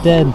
dead.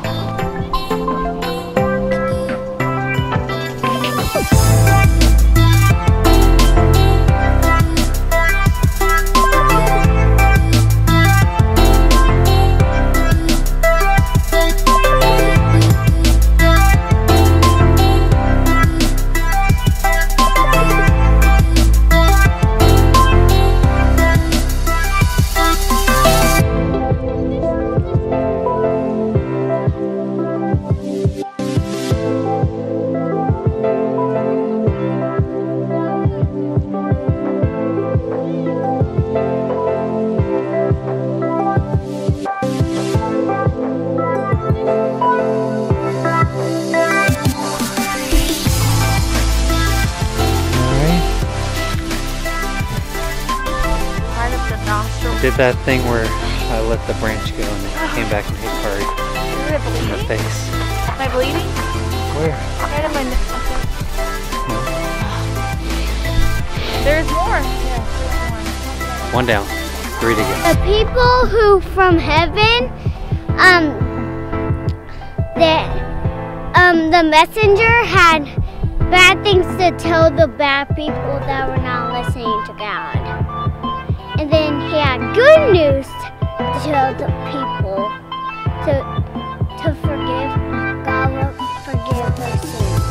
Did that thing where I let the branch go and it came back and hit hard in the face. Am I bleeding? Where? Right on my neck. No. There's more. Yeah, One down. 3 to go. The people who from heaven, the messenger had bad things to tell the bad people that were not listening to God. And then he had good news to tell the people to forgive. God will forgive their sins.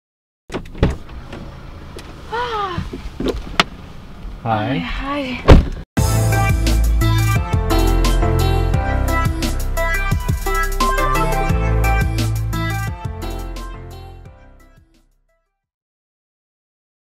Hi. Hi.